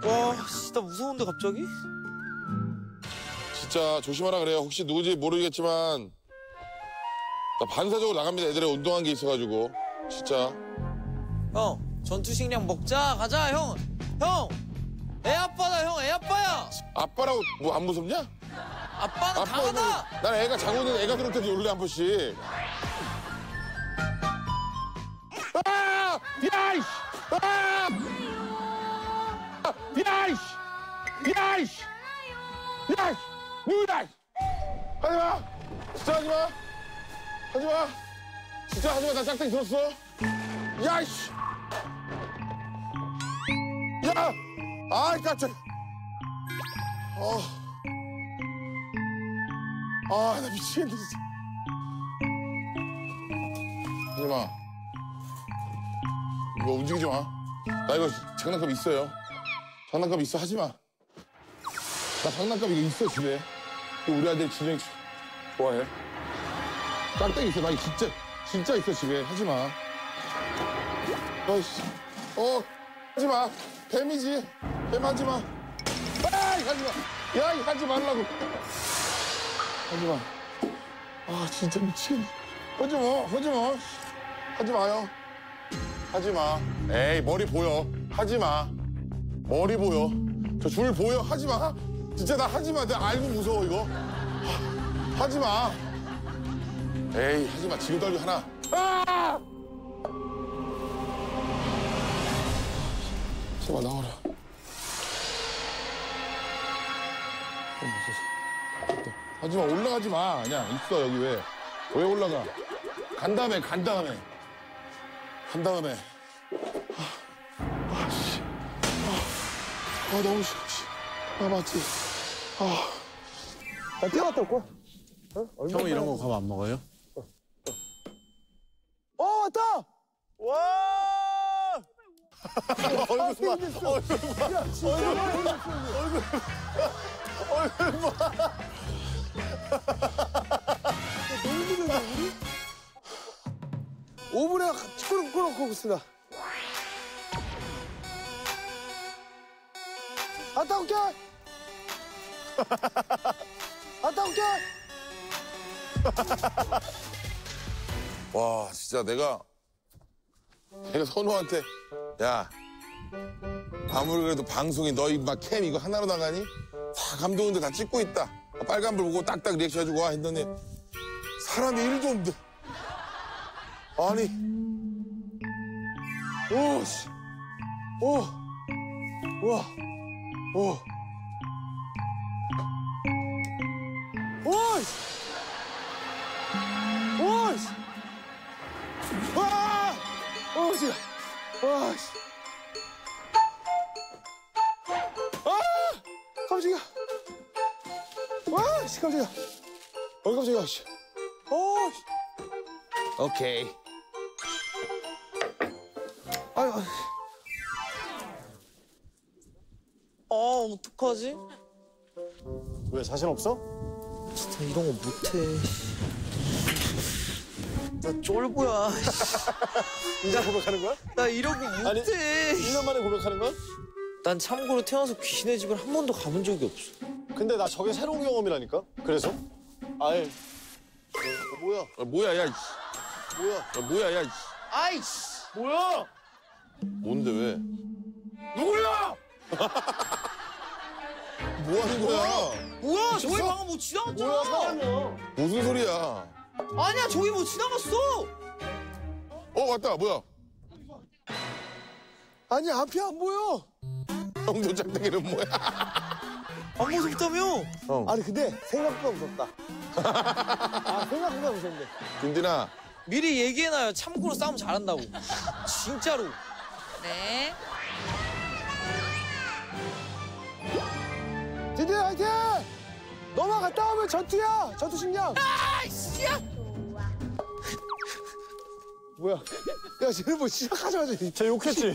와, 진짜 무서운데 갑자기? 진짜 조심하라 그래요. 혹시 누구지 모르겠지만 나 반사적으로 나갑니다. 애들이 운동한 게 있어가지고 진짜. 형, 전투식량 먹자. 가자, 형. 형, 애 아빠다, 형. 애 아빠야. 아빠라고 뭐 안 무섭냐? 아빠는 강하다. 난 애가 자고 있는 애가 들을 때도 놀래 한 번씩. 아! 야이씨! 아! 야이씨! 야이씨! 야이씨! 누구야? 하지 마! 진짜 하지 마! 하지 마! 진짜 하지 마! 나 짝대기 들었어! 야이씨! 야! 아이 깜짝! 나 미치겠네 진짜. 하지 마. 이거 움직이지 마. 나 이거 장난감 있어요. 장난감 있어. 하지 마. 나 장난감 이거 있어 집에. 이거 우리 아들 진영이 좋아해. 짝대기 있어. 나 이거 진짜 있어 집에. 하지 마. 어이씨. 하지 마. 뱀이지. 뱀 하지 마. 아이 하지 마. 야 이거 하지 말라고. 하지 마. 아 진짜 미치겠네. 하지 마. 하지 마. 하지 마요. 하지 마. 에이 머리 보여. 하지 마. 머리 보여. 저 줄 보여. 하지 마. 진짜 나 하지 마. 내가 알고 무서워 이거. 하지 마. 에이 하지 마. 지금 떨고 하나. 아! 제발 나와라. 하지 마. 올라가지 마. 그냥 있어 여기 왜? 왜 올라가? 간 다음에. 간 다음에. 씨. 너무 싫어. 맞지? 나 뛰어갔다 올 거야. 형 이런 거 밥 안 먹어요? 왔다! 와! 얼굴 봐. 너무 힘들다, 우리? 5분에 끌어놓고 있습니다. 갔다 올게! 갔다 올게! 와 진짜 내가 선우한테 야 아무리 그래도 방송이 너희 막 캠 이거 하나로 나가니? 다 감독인데 다 찍고 있다. 빨간불 보고 딱딱 리액션 해주고 와 했더니 사람이 1도 없는데. 아니 오씨 우와 오이씨! 오이씨! 와! 오이씨! 와씨! 깜짝이야! 와씨! 깜짝이야! 깜짝이야! 씨. 오이씨! 오케이. 아유. 어떡하지? 왜 자신 없어? 진짜 이런 거 못해. 나 쫄보야. 이제 고백하는 거야? 나 이런 거 못해. 1년 만에 고백하는 거야? 난 참고로 태어나서 귀신의 집을 한 번도 가본 적이 없어. 근데 나 저게 새로운 경험이라니까? 그래서? 아예. 뭐야? 뭐야 야 이씨. 뭐야? 뭐야 야 이씨. 아이씨! 뭐야? 뭔데 왜? 누구야? 뭐 하는 거야? 뭐야? 저기 미쳤어? 방금 뭐 지나갔잖아. 뭐야, 사람이야? 무슨 소리야? 아니야, 저기 뭐 지나갔어. 왔다 뭐야? 아니, 앞이 안 보여. 형도 짝대기는 뭐야? 안 무섭다며? 아니, 근데 생각보다 무섭다. 생각보다 무섭네. 김진아 미리 얘기해놔요. 참고로 싸움 잘한다고. 진짜로. 네. 디디 화이팅! 너만 갔다 오면 전투야! 전투 식량! 아이씨야! 뭐야? 야, 쟤는 뭐 시작하자마자. 쟤 욕했지?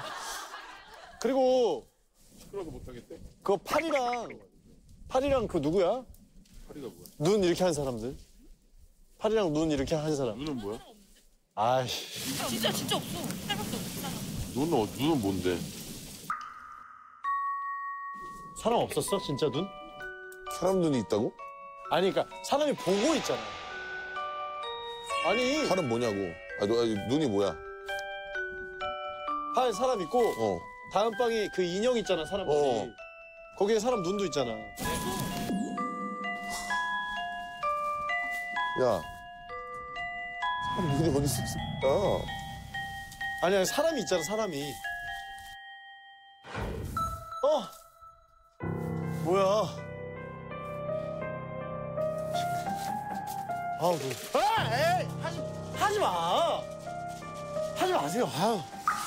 그리고 시끄러워서 못하겠대. 그거 팔이랑 그 누구야? 파리가 뭐야? 눈 이렇게 한 사람들. 팔이랑 눈 이렇게 한 사람. 눈은 뭐야? 아이씨. 진짜 없어. 할 밖에 없잖아. 눈은 뭔데? 사람 없었어? 진짜 눈? 사람 눈이 있다고? 아니 그러니까 사람이 보고 있잖아. 아니 사람 뭐냐고. 눈이 뭐야? 팔 사람 있고 어. 다음 방에 그 인형 있잖아 사람 머리. 어. 거기에 사람 눈도 있잖아. 야. 사람 눈이 어디 있어? 아니 사람이 있잖아 사람이. 뭐야? 아우 에이 하지 마. 하지 마세요. 아유.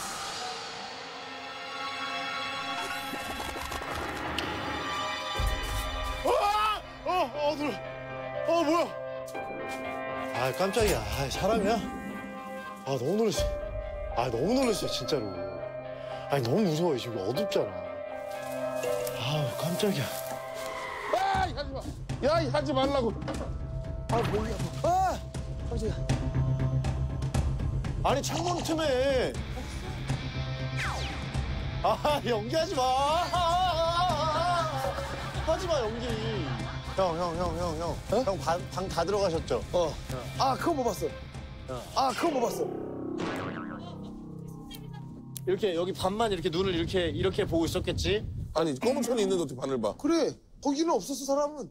뭐야? 아, 깜짝이야. 아, 사람이야? 아, 너무 놀랐어. 아, 너무 놀랐어, 진짜로. 아니, 너무 무서워. 지금 어둡잖아. 아우, 깜짝이야. 하지 마. 야, 하지 말라고. 깜짝이야. 아니, 창문 틈에. 아, 연기하지 마. 하지 마, 연기. 형. 형, 방 다 들어가셨죠? 그거 못 봤어. 그거 못 봤어. 이렇게, 여기 반만 이렇게 눈을 이렇게 보고 있었겠지? 아니, 검은 천이 있는데 어떻게 반을 봐? 그래, 거기는 없었어, 사람은.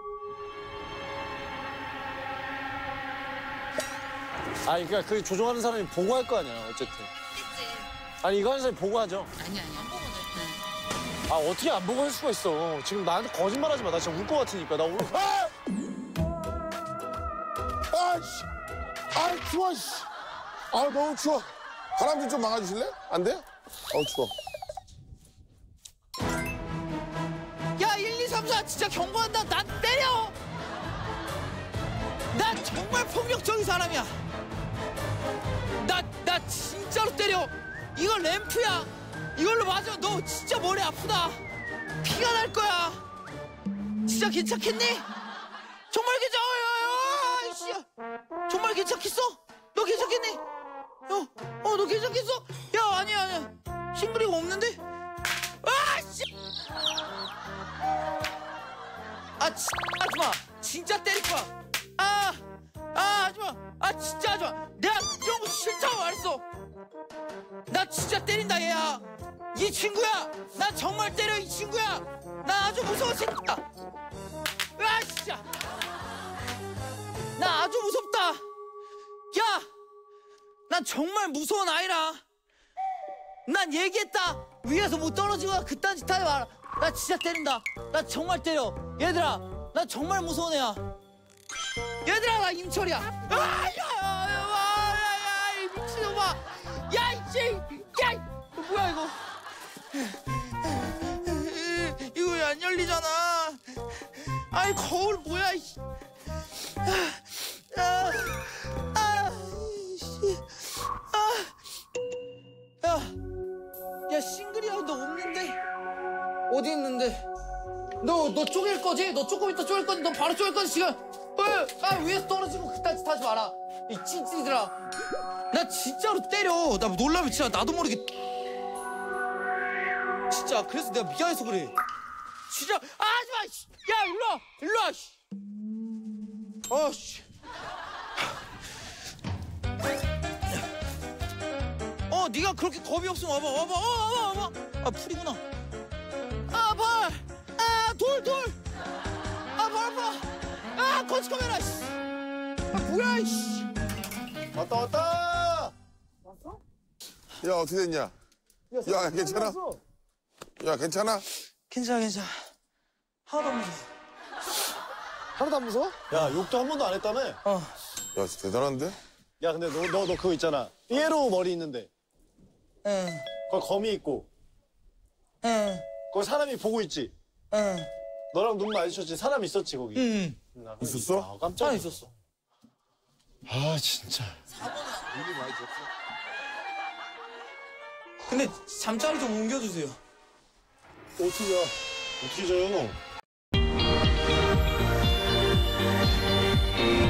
아니, 그러니까 그 조종하는 사람이 보고 할 거 아니야, 어쨌든. 아니, 이거 하는 사람이 보고 하죠. 아니, 안 보고 아, 어떻게 안 보고 할 수가 있어. 지금 나한테 거짓말 하지 마. 나 진짜 울 것 같으니까. 나 울. 씨. 추워, 씨. 너무 추워. 바람 좀 막아주실래? 안 돼? 추워. 야 1, 2, 3, 4 진짜 경고한다. 난 때려. 난 정말 폭력적인 사람이야. 나 진짜로 때려. 이거 램프야. 이걸로 맞으면 너 진짜 머리 아프다. 피가 날 거야. 진짜 괜찮겠니? 정말 괜찮아요. 정말 괜찮겠어? 너 괜찮겠니? 너 괜찮겠어? 야 아니야. 싱글이가 없는데? 하지마. 진짜 때릴 거야. 하지마. 진짜 하지마. 내가 이런 거 싫다고 말했어. 나 진짜 때린다 얘야. 이 친구야. 나 정말 때려 이 친구야. 나 아주 무서워 새끼야. 진짜. 나 아주 무섭다. 야. 난 정말 무서운 아이라. 난 얘기했다. 위에서 못 떨어지거나 그딴 짓 하지 마라. 나 진짜 때린다. 나 정말 때려. 얘들아. 나 정말 무서운 애야. 얘들아 나 임철이야. 야, 이 미친놈아. 야, 이씨. 야, 뭐야 이거. 이거 왜 안 열리잖아. 아이 거울 뭐야. 야 싱글이야 너 없는데. 어디 있는데? 너 쪼갤 거지? 너 조금 이따 쪼갤 거지? 너 바로 쪼갤 거지 지금? 위에서 떨어지고 그딴 짓 하지 마라. 이 찐찐이들아. 나 진짜로 때려. 나 놀라면 진짜 나도 모르게. 진짜 그래서 내가 미안해서 그래. 진짜 하지마. 야 일로 와. 씨. 네가 그렇게 겁이 없으면 와봐. 풀이구나. 발. 돌. 발 아파. 거치 카메라. 씨. 뭐야 이씨. 왔다. 야, 어떻게 됐냐? 야, 괜찮아? 야, 괜찮아? 괜찮아. 하나도 안 무서워. 하나도 안 무서워? 야, 욕도 한 번도 안 했다며? 야, 진짜 대단한데? 야, 근데 너 그거 있잖아. 삐에로 머리 있는데. 응. 거기 거미 있고. 응. 거기 사람이 보고 있지. 응. 너랑 눈 마주쳤지. 사람 있었지 거기. 응. 있었어? 아, 깜짝이야. 있었어. 아, 진짜. 근데 잠자리 좀 옮겨주세요. 어떻게 자요?